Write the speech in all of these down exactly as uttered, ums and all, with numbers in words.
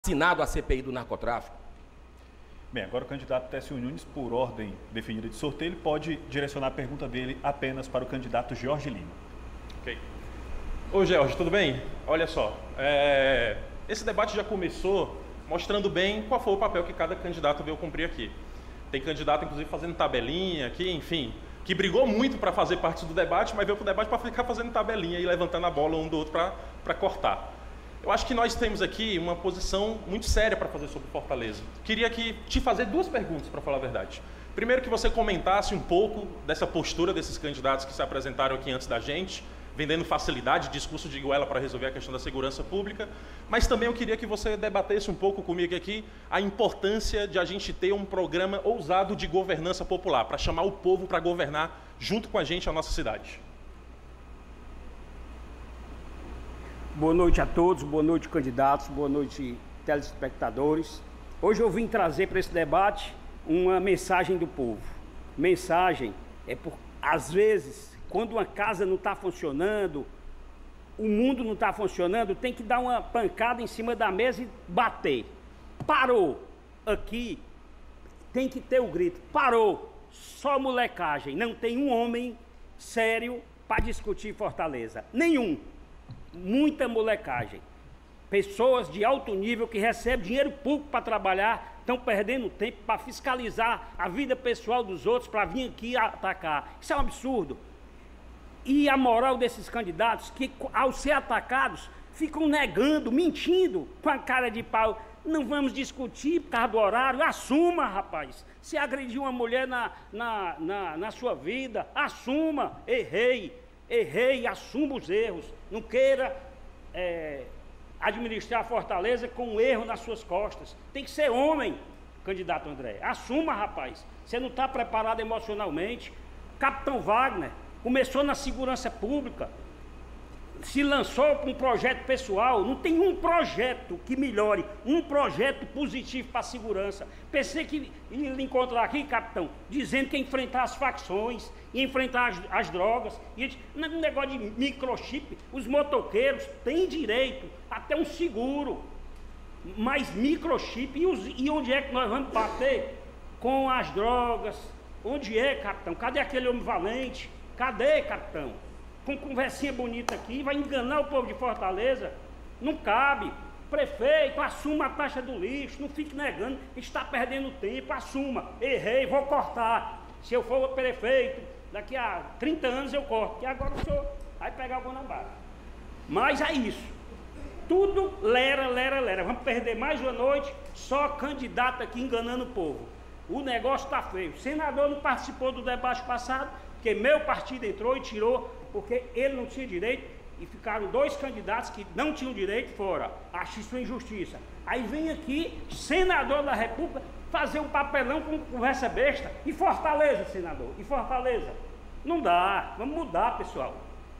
assinado a C P I do narcotráfico? Bem, agora o candidato Técio Nunes, por ordem definida de sorteio, ele pode direcionar a pergunta dele apenas para o candidato Jorge Lima. Ok. Ô, Jorge, tudo bem? Olha só, é... esse debate já começou mostrando bem qual foi o papel que cada candidato veio cumprir aqui. Tem candidato, inclusive, fazendo tabelinha aqui, enfim, que brigou muito para fazer parte do debate, mas veio para o debate para ficar fazendo tabelinha e levantando a bola um do outro para cortar. Eu acho que nós temos aqui uma posição muito séria para fazer sobre Fortaleza. Queria aqui te fazer duas perguntas, para falar a verdade. Primeiro, que você comentasse um pouco dessa postura desses candidatos que se apresentaram aqui antes da gente, vendendo facilidade, discurso de goela para resolver a questão da segurança pública, mas também eu queria que você debatesse um pouco comigo aqui a importância de a gente ter um programa ousado de governança popular, para chamar o povo para governar junto com a gente a nossa cidade. Boa noite a todos, boa noite candidatos, boa noite telespectadores. Hoje eu vim trazer para esse debate uma mensagem do povo. Mensagem é por, às vezes, quando uma casa não está funcionando, o mundo não está funcionando, tem que dar uma pancada em cima da mesa e bater. Parou! Aqui tem que ter o grito. Parou! Só molecagem. Não tem um homem sério para discutir Fortaleza. Nenhum. Muita molecagem. Pessoas de alto nível que recebem dinheiro público para trabalhar, estão perdendo tempo para fiscalizar a vida pessoal dos outros, para vir aqui atacar. Isso é um absurdo. E a moral desses candidatos, que ao ser atacados, ficam negando, mentindo, com a cara de pau. Não vamos discutir por causa do horário. Assuma, rapaz. Se agrediu uma mulher na, na, na, na sua vida, assuma. Errei. Errei, assuma os erros. Não queira é, administrar a Fortaleza com um erro nas suas costas. Tem que ser homem, candidato André. Assuma, rapaz. Você não está preparado emocionalmente. Capitão Wagner começou na segurança pública, se lançou para um projeto pessoal. Não tem um projeto que melhore, um projeto positivo para a segurança. Pensei que ia lhe encontrar aqui, capitão, dizendo que ia enfrentar as facções, ia enfrentar as, as drogas, e um negócio de microchip. Os motoqueiros têm direito até um seguro, mas microchip, e, os, e onde é que nós vamos bater com as drogas? Onde é, capitão? Cadê aquele homem valente? Cadê, capitão? Com conversinha bonita aqui, vai enganar o povo de Fortaleza? Não cabe. Prefeito, assuma a taxa do lixo, não fique negando, está perdendo tempo, assuma. Errei, vou cortar. Se eu for prefeito, daqui a trinta anos eu corto, porque agora o senhor vai pegar o Guanabara. Mas é isso. Tudo lera, lera, lera. Vamos perder mais uma noite, só candidato aqui enganando o povo. O negócio está feio. O senador não participou do debate passado, porque meu partido entrou e tirou, porque ele não tinha direito, e ficaram dois candidatos que não tinham direito fora. Acho isso uma injustiça. Aí vem aqui, senador da República, fazer um papelão com conversa besta. E Fortaleza, senador? E Fortaleza? Não dá. Vamos mudar, pessoal.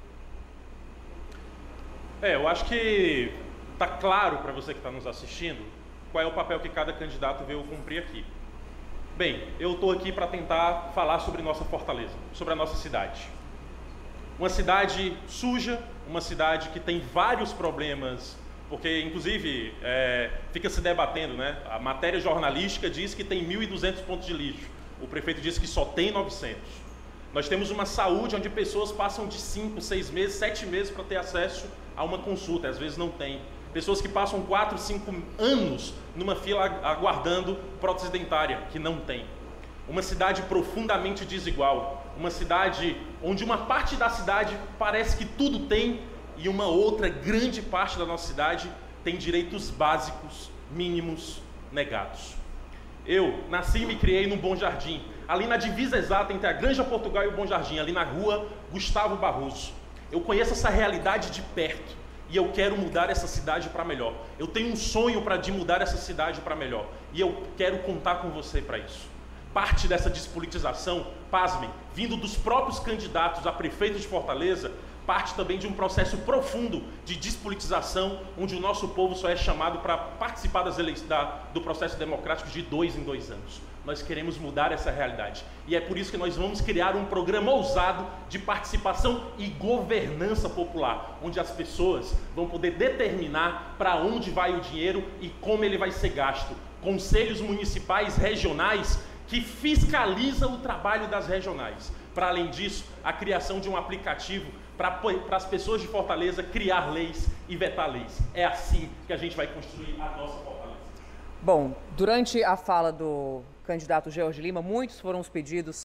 É, eu acho que está claro para você que está nos assistindo qual é o papel que cada candidato veio cumprir aqui. Bem, eu estou aqui para tentar falar sobre nossa Fortaleza, sobre a nossa cidade. Uma cidade suja, uma cidade que tem vários problemas, porque inclusive é, fica se debatendo, né? A matéria jornalística diz que tem mil e duzentos pontos de lixo, o prefeito disse que só tem novecentos. Nós temos uma saúde onde pessoas passam de cinco, seis meses, sete meses para ter acesso a uma consulta, às vezes não tem. Pessoas que passam quatro, cinco anos numa fila aguardando prótese dentária, que não tem. Uma cidade profundamente desigual, uma cidade onde uma parte da cidade parece que tudo tem e uma outra grande parte da nossa cidade tem direitos básicos, mínimos, negados. Eu nasci e me criei no Bom Jardim, ali na divisa exata entre a Granja Portugal e o Bom Jardim, ali na rua Gustavo Barroso. Eu conheço essa realidade de perto e eu quero mudar essa cidade para melhor. Eu tenho um sonho para de mudar essa cidade para melhor e eu quero contar com você para isso. Parte dessa despolitização, pasmem, vindo dos próprios candidatos a prefeito de Fortaleza, parte também de um processo profundo de despolitização, onde o nosso povo só é chamado para participar das eleições, da, do processo democrático de dois em dois anos. Nós queremos mudar essa realidade. E é por isso que nós vamos criar um programa ousado de participação e governança popular, onde as pessoas vão poder determinar para onde vai o dinheiro e como ele vai ser gasto. Conselhos municipais regionais que fiscalizam o trabalho das regionais. Para além disso, a criação de um aplicativo para as pessoas de Fortaleza criar leis e vetar leis. É assim que a gente vai construir a nossa Fortaleza. Bom, durante a fala do candidato George Lima, muitos foram os pedidos